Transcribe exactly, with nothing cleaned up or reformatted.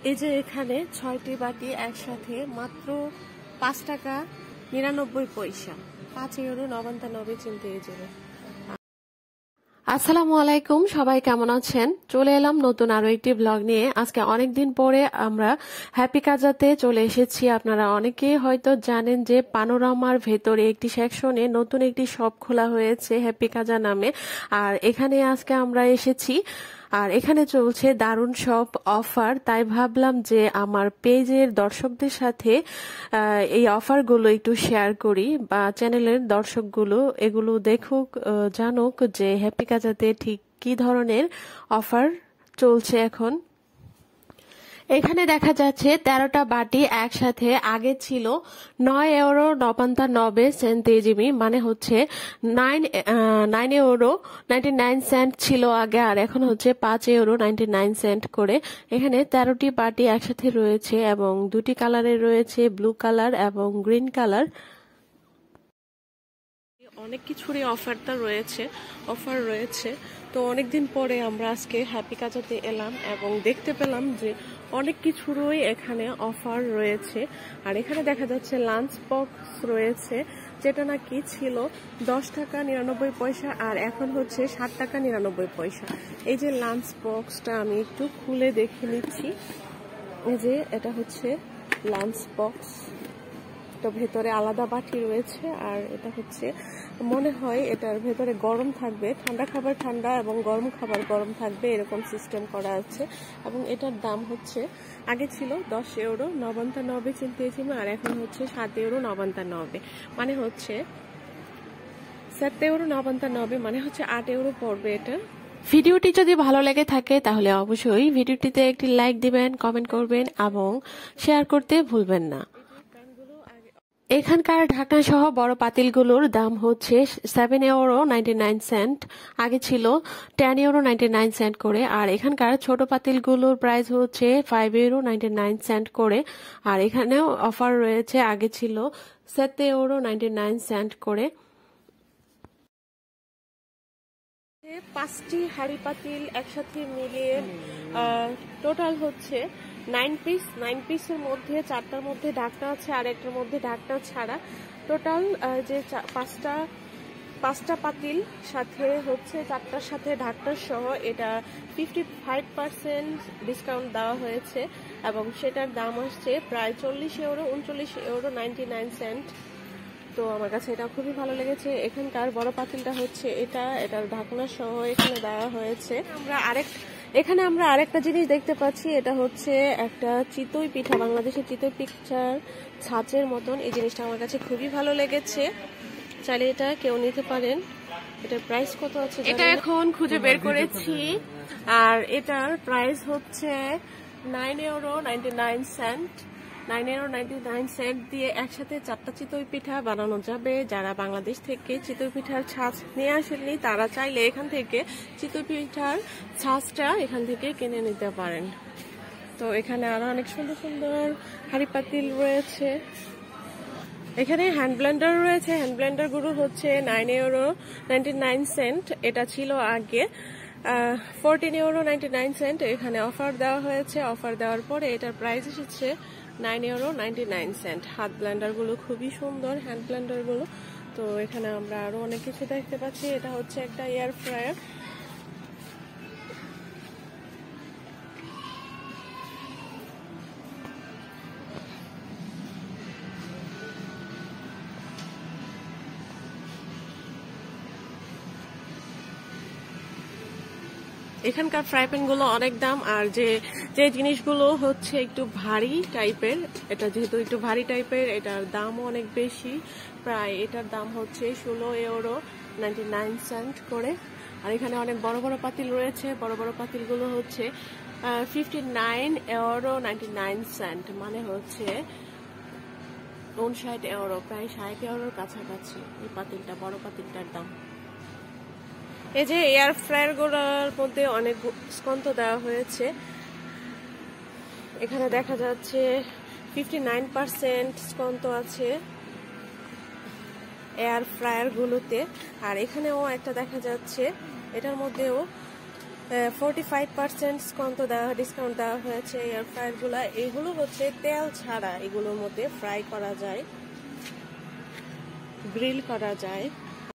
এই যে এখানে ছয়টি বাটি একসাথে মাত্র পাঁচ টাকা নিরানব্বই পয়সা, পাঁচ ইউরো নবান্নব্বই চিনতে যাবে। আসসালামু আলাইকুম, সবাই কেমন আছেন? চলে এলাম নতুন আরো একটি ব্লগ নিয়ে। আজকে অনেকদিন পরে আমরা হ্যাপি কাজাতে চলে এসেছি। আপনারা অনেকেই হয়তো জানেন যে পানোরামার ভেতরে একটি সেকশনে নতুন একটি শপ খোলা হয়েছে হ্যাপি কাজা নামে। আর এখানে আজকে আমরা এসেছি, আর এখানে চলছে দারুণ সব অফার। তাই ভাবলাম যে আমার পেজের দর্শকদের সাথে এই অফারগুলো একটু শেয়ার করি, বা চ্যানেলের দর্শকগুলো এগুলো দেখুক, জানুক যে হ্যাপি কাজাতে ঠিক কি ধরনের অফার চলছে এখন। এখানে দেখা যাচ্ছে তেরোটা বাটি একসাথে আগে ছিল নয় ইউরো নবান্নব্বই সেন্টেজিমি, মানে হচ্ছে nine nine euro ninety nine cent ছিল আগে, আর এখন হচ্ছে পাঁচ ইউরো নাইনটি নাইন সেন্ট করে। এখানে তেরোটি বাটি একসাথে রয়েছে এবং দুটি কালারের রয়েছে, ব্লু কালার এবং গ্রিন কালার। অনেক কিছুরই অফারটা রয়েছে অফার রয়েছে তো অনেকদিন পরে আমরা আজকে হ্যাপি কাজাতে এলাম এবং দেখতে পেলাম যে অনেক কিছুরই এখানে অফার রয়েছে। আর এখানে দেখা যাচ্ছে লাঞ্চ বক্স রয়েছে, যেটা নাকি ছিল দশ টাকা নিরানব্বই পয়সা আর এখন হচ্ছে ষাট টাকা নিরানব্বই পয়সা। এই যে লাঞ্চ বক্সটা আমি একটু খুলে দেখে নিচ্ছি। এই যে এটা হচ্ছে লাঞ্চ বক্স, তো ভেতরে আলাদা বাটি রয়েছে, আর এটা হচ্ছে মনে হয় এটার ভেতরে গরম থাকবে, ঠান্ডা খাবার ঠান্ডা এবং গরম খাবার গরম থাকবে, এরকম সিস্টেম করা আছে। এবং এটার দাম হচ্ছে আগে ছিল দশ ইউরো নবান্নব্বই চেন্টিজিমি আর এখন হচ্ছে সাত ইউরো নবান্নব্বই, মানে হচ্ছে সাত ইউরো নবান্নব্বই, মানে হচ্ছে আট ইউরো পড়বে এটা। ভিডিওটি যদি ভালো লেগে থাকে তাহলে অবশ্যই ভিডিওটিতে একটি লাইক দিবেন, কমেন্ট করবেন এবং শেয়ার করতে ভুলবেন না। এখানকার ঢাকনা সহ বড় পাতিলগুলোর দাম হচ্ছে seven euro ninety nine cent, আগে ছিল ten euro ninety nine cent করে। আর এখানকার ছোট পাতিলগুলোর প্রাইস হচ্ছে five euro ninety nine cent করে। আর এখানেও অফার রয়েছে, আগে ছিল সাত ইউরো নাইনটি নাইন সেন্ট করে। পাঁচটি হাড়ি পাতিল একসাথে মিলিয়ে টোটাল হচ্ছে নাইন পিস। নাইন পিসের মধ্যে চারটার মধ্যে ঢাকনা আছে আর একটার মধ্যে ঢাকনা ছাড়া। টোটাল যে পাঁচটা পাঁচটা পাতিল সাথে হচ্ছে চারটার সাথে ঢাকনা সহ এটা ফিফটি ফাইভ পার্সেন্ট ডিসকাউন্ট দেওয়া হয়েছে এবং সেটার দাম আসছে প্রায় চল্লিশ ইউরো উনচল্লিশ ইউরো নাইনটি নাইন সেন্ট। তো আমার কাছে এটা খুবই ভালো লেগেছে। এখানকার বড় পাতিলটা হচ্ছে এটা, এটার ঢাকনা সহ এখানে দেওয়া হয়েছে। আমরা আরেক এখানে আমরা আরেকটা জিনিস দেখতে পাচ্ছি, এটা হচ্ছে একটা চিতই পিঠা, বাংলাদেশের চিতই পিঠার ছাঁচের মতন। এই জিনিসটা আমার কাছে খুবই ভালো লেগেছে, চাইলে এটা কেউ নিতে পারেন। এটার প্রাইস কত আছে এটা এখন খুঁজে বের করেছি, আর এটার প্রাইস হচ্ছে nine euro ninety nine cent. Nine euro ninety nine cent দিয়ে একসাথে চারটা চিতই পিঠা বানানো যাবে। যারা বাংলাদেশ থেকে চিতই পিঠার ছাঁচ নিয়ে আসেননি তারা চাইলে এখান থেকে চিতই পিঠার ছাঁচটা এখান থেকে কিনে নিতে পারেন। তো এখানে আরো অনেক সুন্দর সুন্দর হাঁড়ি পাতিল রয়েছে। এখানে হ্যান্ড ব্লেন্ডার রয়েছে, হ্যান্ড ব্লেন্ডার গুলো হচ্ছে nine euro ninety nine cent, এটা ছিল আগে fourteen euro ninety nine cent. এখানে অফার দেওয়া হয়েছে, অফার দেওয়ার পরে এটার প্রাইস এসেছে nine euro ninety nine cent. হাত ব্লেন্ডার গুলো খুবই সুন্দর, হ্যান্ড ব্লেন্ডার গুলো। তো এখানে আমরা আরো অনেক কিছু দেখতে পাচ্ছি। এটা হচ্ছে একটা এয়ার ফ্রায়ার। এখানকার ফ্রাই প্যান গুলো অনেক দাম, আর যে যে জিনিসগুলো হচ্ছে একটু ভারী টাইপের, এটা যেহেতু একটু ভারী টাইপের এটার দামও অনেক বেশি, প্রায় এটার দাম হচ্ছে ষোলো ইউরো নাইনটি নাইন সেন্ট করে। আর এখানে অনেক বড় বড় পাতিল রয়েছে, বড় বড় পাতিলগুলো হচ্ছে fifty nine euro ninety nine cent, মানে হচ্ছে উনষাট ইউরো, প্রায় ষাট ইউরোর কাছাকাছি এই পাতিলটা, বড় পাতিলটার দাম। এই যে এয়ার ফ্রায়ার গুলোর মধ্যে অনেক ডিসকাউন্ট দেওয়া হয়েছে। এখানে দেখা যাচ্ছে ফিফটি নাইন পার্সেন্ট ডিসকাউন্ট আছে এয়ার ফ্রায়ার গুলোতে। আর এখানেও একটা দেখা যাচ্ছে, এটার মধ্যেও ফোরটি ফাইভ পার্সেন্ট ডিসকাউন্ট দেওয়া ডিসকাউন্ট দেওয়া হয়েছে এয়ার ফ্রায়ারগুলো। এগুলো হচ্ছে তেল ছাড়া, এগুলোর মধ্যে ফ্রাই করা যায়, গ্রিল করা যায়।